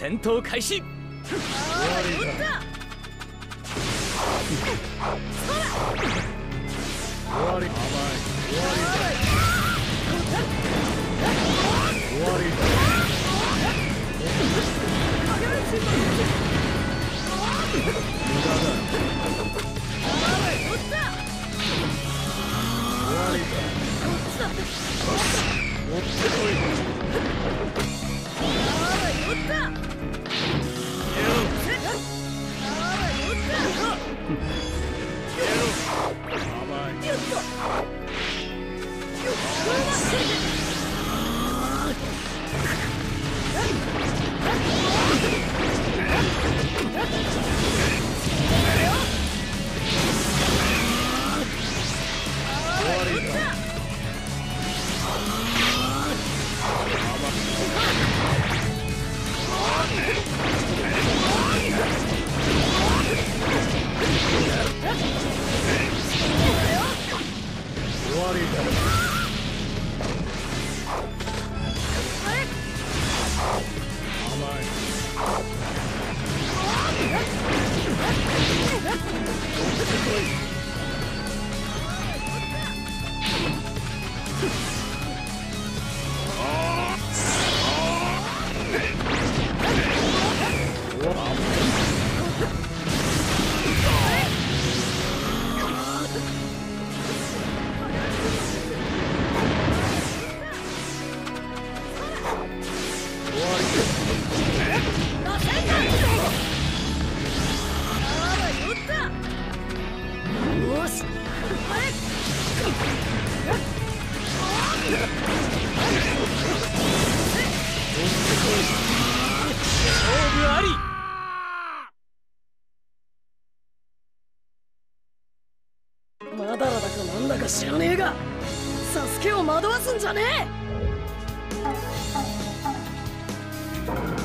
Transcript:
戦闘開始。終わりだ。終わり。終わりだ。終わりだ。無駄だ。終わりだ。持ってこい。マダラだかなんだか知らねえが、サスケを惑わすんじゃねえ。